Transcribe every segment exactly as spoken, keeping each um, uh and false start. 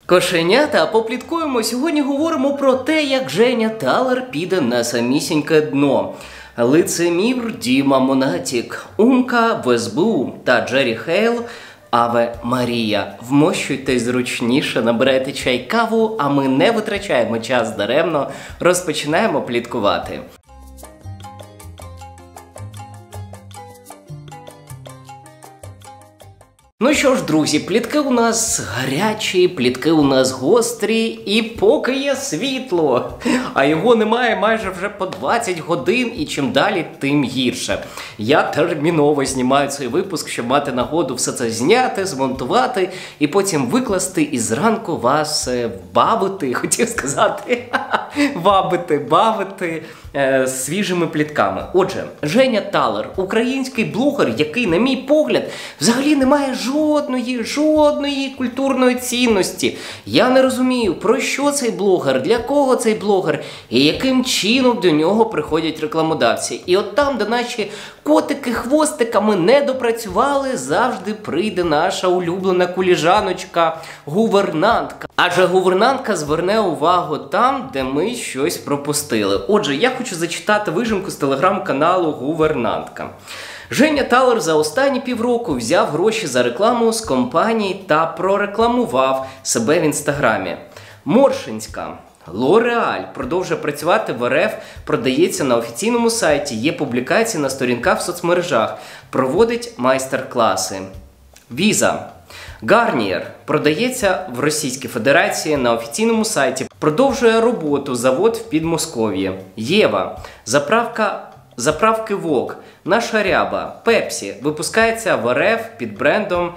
Кошенята, попліткуємо. Сьогодні говоримо про те, як Женя Талер піде на самісіньке дно. Лицемір Діма Монатік, Умка в ес бе у та Джері Хейл Аве Марія. Вмощуйтесь зручніше, набирайте чай, каву, а ми не витрачаємо час даремно, розпочинаємо пліткувати. Ну що ж, друзі, плітки у нас гарячі, плітки у нас гострі, і поки є світло, а його немає майже вже по двадцять годин, і чим далі, тим гірше. Я терміново знімаю цей випуск, щоб мати нагоду все це зняти, змонтувати, і потім викласти, і зранку вас бавити, хотів сказати, вабити, бавити е, свіжими плітками. Отже, Женя Талер, український блогер, який, на мій погляд, взагалі не має жодної, жодної культурної цінності. Я не розумію, про що цей блогер, для кого цей блогер, і яким чином до нього приходять рекламодавці. І от там, де наші котики хвостиками не допрацювали, завжди прийде наша улюблена куліжаночка, гувернантка. Адже гувернантка зверне увагу там, де ми щось пропустили. Отже, я хочу зачитати вижимку з телеграм-каналу Гувернантка. Женя Талер за останні півроку взяв гроші за рекламу з компаній та прорекламував себе в інстаграмі. Моршинська. Лореаль продовжує працювати в РФ, продається на офіційному сайті, є публікації на сторінках в соцмережах, проводить майстер-класи. Віза. Гарнієр продається в Російській Федерації на офіційному сайті, продовжує роботу завод в Підмосков'ї. Єва. Заправка Заправки Вок, Наша Ряба, Пепсі випускається в РФ під брендом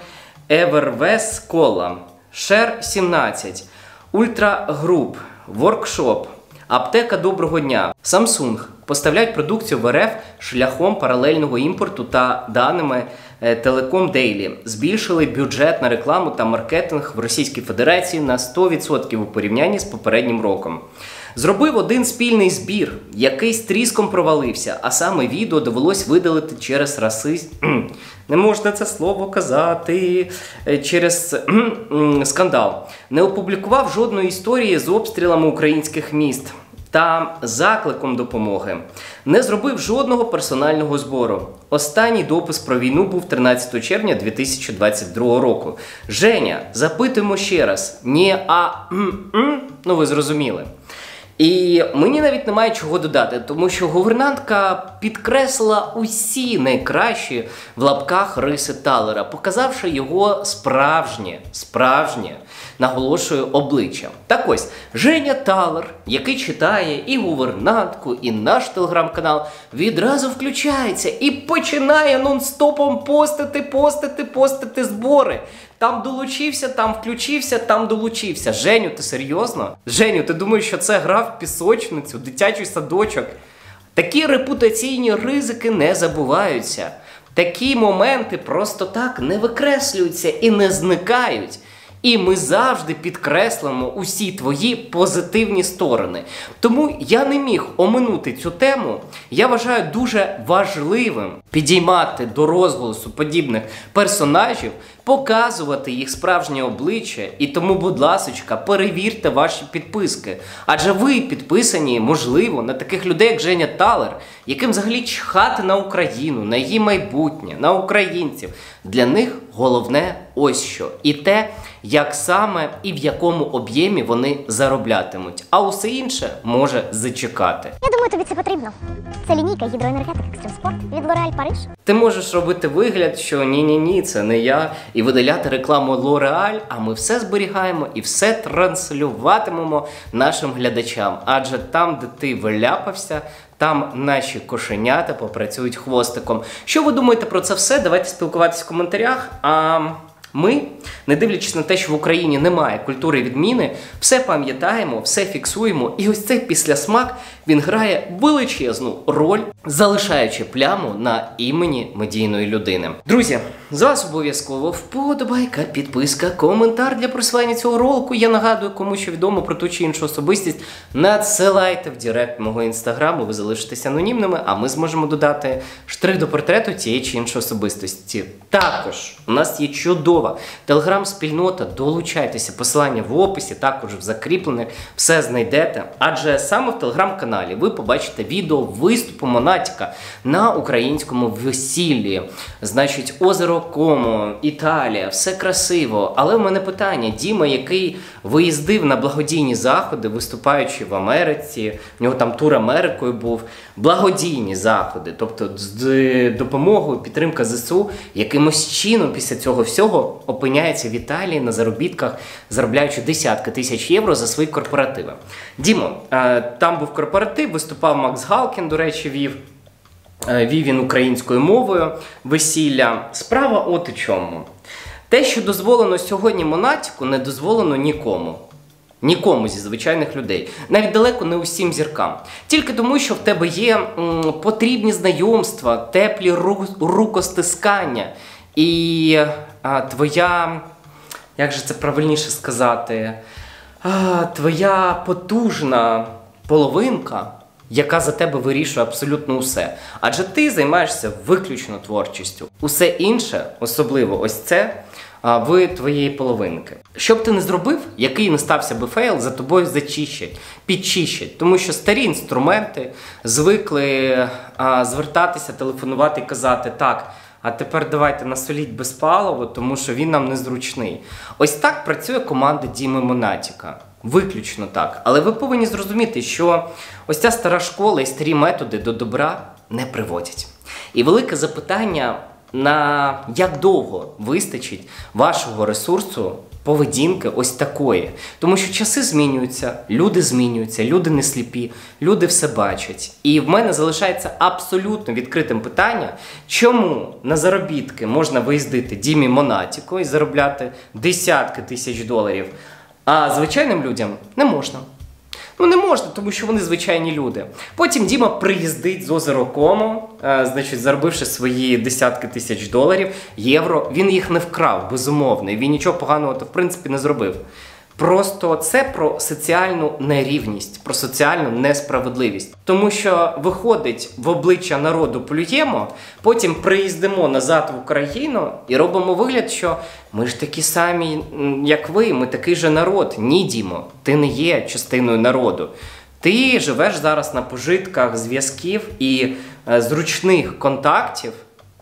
Evervest Cola, Шер сімнадцять, Ультра Груп, Воркшоп, Аптека Доброго Дня, Samsung поставляють продукцію в РФ шляхом паралельного імпорту та даними Телеком Дейлі. Збільшили бюджет на рекламу та маркетинг в Російській Федерації на сто відсотків у порівнянні з попереднім роком. Зробив один спільний збір, який з тріском провалився, а саме відео довелось видалити через расизм. Не можна це слово казати. Через скандал. Не опублікував жодної історії з обстрілами українських міст та закликом допомоги. Не зробив жодного персонального збору. Останній допис про війну був тринадцятого червня дві тисячі двадцять другого року. Женя, запитуємо ще раз. Ні, а... Ну ви зрозуміли. І мені навіть немає чого додати, тому що гувернантка підкреслила усі найкращі в лапках риси Талера, показавши його справжнє, справжнє, наголошую, обличчя. Так ось, Женя Талер, який читає і гувернантку, і наш телеграм-канал, відразу включається і починає нон-стопом постити, постити, постити збори. Там долучився, там включився, там долучився. Женю, ти серйозно? Женю, ти думаєш, що це гра в пісочницю, дитячий садочок? Такі репутаційні ризики не забуваються. Такі моменти просто так не викреслюються і не зникають. І ми завжди підкреслимо усі твої позитивні сторони. Тому я не міг оминути цю тему. Я вважаю дуже важливим підіймати до розголосу подібних персонажів, показувати їх справжнє обличчя. І тому, будь ласочка, перевірте ваші підписки. Адже ви підписані, можливо, на таких людей, як Женя Талер, яким взагалі чхати на Україну, на її майбутнє, на українців. Для них головне ось що. І те, як саме і в якому об'ємі вони зароблятимуть. А усе інше може зачекати. Я думаю, тобі це потрібно. Це лінійка гідроенергетик Екстрем Спорт від L'Oréal Париж. Ти можеш робити вигляд, що ні-ні-ні, це не я, і видаляти рекламу L'Oréal, а ми все зберігаємо і все транслюватимемо нашим глядачам. Адже там, де ти виляпався, там наші кошенята попрацюють хвостиком. Що ви думаєте про це все? Давайте спілкуватися в коментарях. А ми, не дивлячись на те, що в Україні немає культури відміни, все пам'ятаємо, все фіксуємо. І ось цей післясмак, він грає величезну роль залишаючи пляму на імені медійної людини. Друзі, з вас обов'язково вподобайка, підписка, коментар для просування цього ролику. Я нагадую, кому що відомо про ту чи іншу особистість, надсилайте в директ мого інстаграму, ви залишитеся анонімними, а ми зможемо додати штрих до портрету тієї чи іншої особистості. Також у нас є чудова телеграм-спільнота, долучайтеся, посилання в описі, також в закріплених, все знайдете. Адже саме в телеграм-каналі ви побачите відео виступу Монатіка на українському весіллі. Значить, озеро Комо, Італія, все красиво. Але в мене питання, Діма, який виїздив на благодійні заходи, виступаючи в Америці, в нього там тур Америкою був, благодійні заходи, тобто з допомогою, підтримка ЗСУ, якимось чином після цього всього опиняється в Італії на заробітках, заробляючи десятки тисяч євро за свої корпоративи. Дімо, там був корпоратив, виступав Макс Галкін, до речі, вів. Вів він українською мовою весілля. Справа от у чому. Те, що дозволено сьогодні Монатіку, не дозволено нікому. Нікому зі звичайних людей. Навіть далеко не усім зіркам. Тільки тому, що в тебе є м, потрібні знайомства, теплі ру, рукостискання. І а, твоя, як же це правильніше сказати, а, твоя потужна половинка, яка за тебе вирішує абсолютно усе. Адже ти займаєшся виключно творчістю. Усе інше, особливо ось це, в твоєї половинки. Що б ти не зробив, який не стався би фейл, за тобою зачищать, підчищать. Тому що старі інструменти звикли а, звертатися, телефонувати і казати: так, а тепер давайте насоліть Безпалову, тому що він нам незручний. Ось так працює команда Діми Монатіка. Виключно так. Але ви повинні зрозуміти, що ось ця стара школа і старі методи до добра не приводять. І велике запитання, на як довго вистачить вашого ресурсу поведінки ось такої. Тому що часи змінюються, люди змінюються, люди не сліпі, люди все бачать. І в мене залишається абсолютно відкритим питання, чому на заробітки можна виїздити Дімі Монатіку і заробляти десятки тисяч доларів, а звичайним людям не можна. Ну не можна, тому що вони звичайні люди. Потім Діма приїздить з озеро Комо, е, значить, заробивши свої десятки тисяч доларів, євро. Він їх не вкрав, безумовно, і він нічого поганого то в принципі не зробив. Просто це про соціальну нерівність, про соціальну несправедливість. Тому що виходить, в обличчя народу плюємо, потім приїздимо назад в Україну і робимо вигляд, що ми ж такі самі, як ви, ми такий же народ. Ні, Дімо, ти не є частиною народу. Ти живеш зараз на пожитках зв'язків і е, зручних контактів,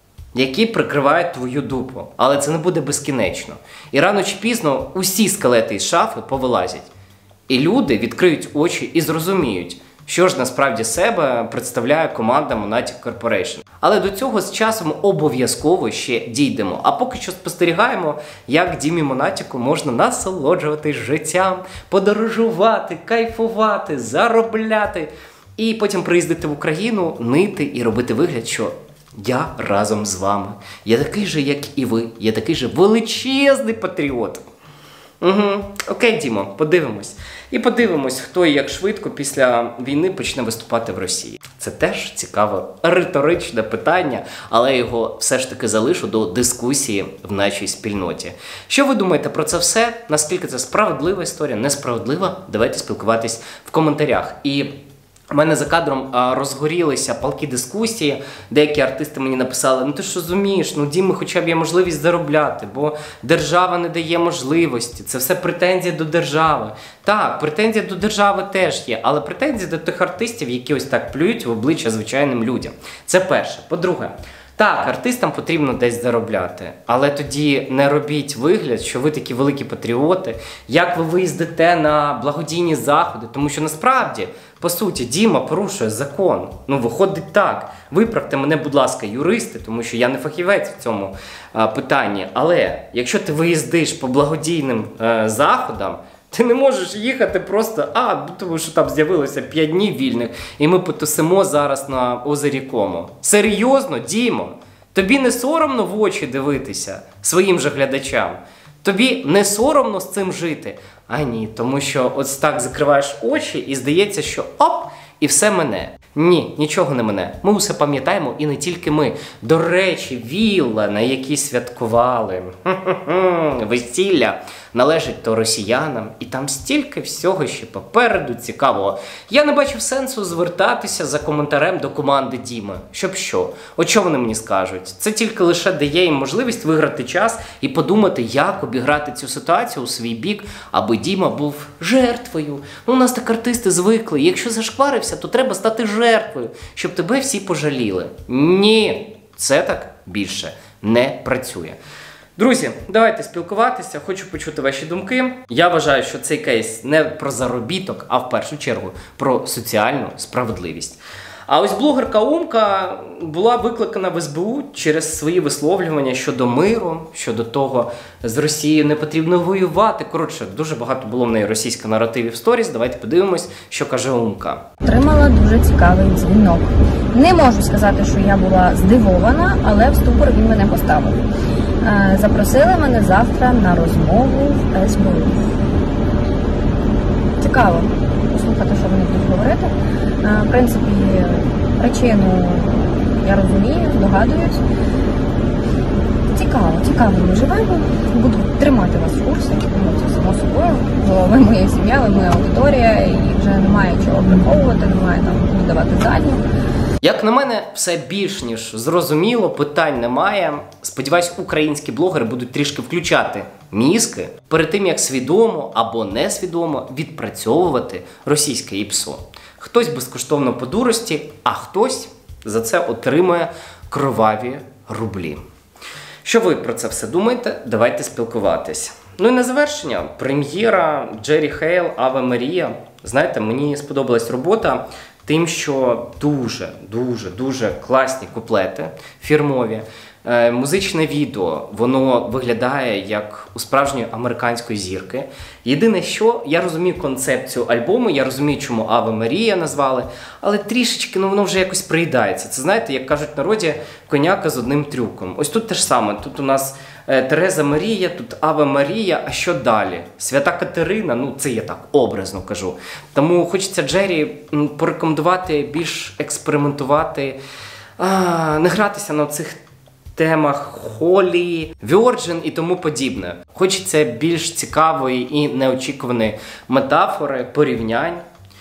які прикривають твою дупу. Але це не буде безкінечно. І рано чи пізно усі скелети із шафи повилазять. І люди відкриють очі і зрозуміють, що ж насправді себе представляє команда Monatic Corporation. Але до цього з часом обов'язково ще дійдемо. А поки що спостерігаємо, як Дімі Монатіку можна насолоджуватись життям, подорожувати, кайфувати, заробляти. І потім приїздити в Україну, нити і робити вигляд, що я разом з вами. Я такий же, як і ви. Я такий же величезний патріот. Угу. Окей, Дімо, подивимось. І подивимось, хто і як швидко після війни почне виступати в Росії. Це теж цікаве риторичне питання, але його все ж таки залишу до дискусії в нашій спільноті. Що ви думаєте про це все? Наскільки це справедлива історія, несправедлива? Давайте спілкуватись в коментарях. І у мене за кадром а, розгорілися палкі дискусії, деякі артисти мені написали: ну ти ж розумієш, ну Діми хоча б є можливість заробляти, бо держава не дає можливості, це все претензія до держави. Так, претензія до держави теж є, але претензія до тих артистів, які ось так плюють в обличчя звичайним людям. Це перше. По-друге, так, артистам потрібно десь заробляти, але тоді не робіть вигляд, що ви такі великі патріоти, як ви виїздите на благодійні заходи, тому що насправді, по суті, Діма порушує закон. Ну, виходить так. Виправте мене, будь ласка, юристи, тому що я не фахівець в цьому а, питанні. Але якщо ти виїздиш по благодійним а, заходам, ти не можеш їхати просто, а, тому що там з'явилося п'ять днів вільних, і ми потусимо зараз на озері Комо. Серйозно, Дімо? Тобі не соромно в очі дивитися своїм же глядачам? Тобі не соромно з цим жити? А ні, тому що ось так закриваєш очі і здається, що оп, і все мене. Ні, нічого не мене. Ми усе пам'ятаємо, і не тільки ми. До речі, вілла, на якій святкували весілля, належить то росіянам, і там стільки всього ще попереду цікавого. Я не бачив сенсу звертатися за коментарем до команди Діми. Щоб що? От що вони мені скажуть? Це тільки лише дає їм можливість виграти час і подумати, як обіграти цю ситуацію у свій бік, аби Діма був жертвою. Ну, у нас так артисти звикли. Якщо зашкварився, то треба стати жертвою, щоб тебе всі пожаліли. Ні, це так більше не працює. Друзі, давайте спілкуватися, хочу почути ваші думки. Я вважаю, що цей кейс не про заробіток, а в першу чергу про соціальну справедливість. А ось блогерка Умка була викликана в ес бе у через свої висловлювання щодо миру, щодо того, з Росією не потрібно воювати. Коротше, дуже багато було в неї російських наративів в сторіс. Давайте подивимось, що каже Умка. Отримала дуже цікавий дзвінок. Не можу сказати, що я була здивована, але в ступор він мене поставив. Запросили мене завтра на розмову в ес бе у. Цікаво послухати, що вони будуть говорити. В принципі, причину я розумію, здогадуюсь. Цікаво, цікаво ми живемо. Буду тримати вас в курсі, тому це само собою. Бо ви моя сім'я, ви моя аудиторія, і вже немає чого приховувати, немає там віддавати задню. Як на мене, все більш ніж зрозуміло, питань немає. Сподіваюсь, українські блогери будуть трішки включати мізки перед тим, як свідомо або несвідомо відпрацьовувати російське ІПСО. Хтось безкоштовно по дурості, а хтось за це отримує кроваві рублі. Що ви про це все думаєте? Давайте спілкуватись. Ну і на завершення, прем'єра Джері Хейл «Аве Марія». Знаєте, мені сподобалась робота тим, що дуже, дуже, дуже класні куплети, фірмові. Е, музичне відео, воно виглядає як у справжньої американської зірки. Єдине, що я розумію концепцію альбому, я розумію, чому «Аве Марія» назвали, але трішечки, ну воно вже якось приїдається. Це, знаєте, як кажуть в народі, коняка з одним трюком. Ось тут те ж саме. Тут у нас е, Тереза Марія, тут «Аве Марія», а що далі? Свята Катерина, ну це я так образно кажу. Тому хочеться Джері м, порекомендувати більш експериментувати, а, не гратися на цих темах Холі, Virgin і тому подібне. Хочеться більш цікавої і неочікуваної метафори, порівнянь.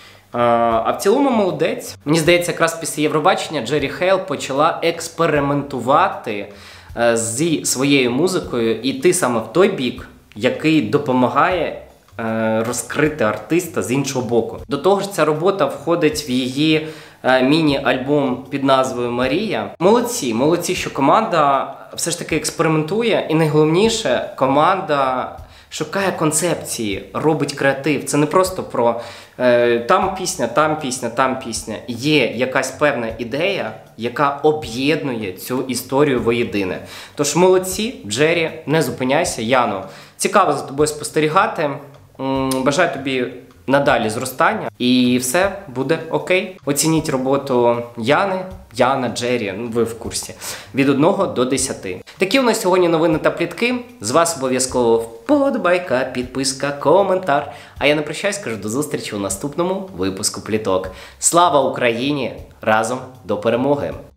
А в цілому молодець. Мені здається, якраз після Євробачення Джері Хейл почала експериментувати зі своєю музикою і йти саме в той бік, який допомагає розкрити артиста з іншого боку. До того ж, ця робота входить в її міні-альбом під назвою «Марія». Молодці, молодці, що команда все ж таки експериментує, і найголовніше, команда шукає концепції, робить креатив. Це не просто про е, там пісня, там пісня, там пісня. Є якась певна ідея, яка об'єднує цю історію воєдине. Тож молодці, Джері, не зупиняйся. Яно, цікаво за тобою спостерігати. Бажаю тобі надалі зростання, і все буде окей. Оцініть роботу Яни, Яна, Джері, ну ви в курсі, від одного до десяти. Такі у нас сьогодні новини та плітки. З вас обов'язково вподобайка, підписка, коментар. А я не прощаюсь, кажу до зустрічі у наступному випуску пліток. Слава Україні! Разом до перемоги!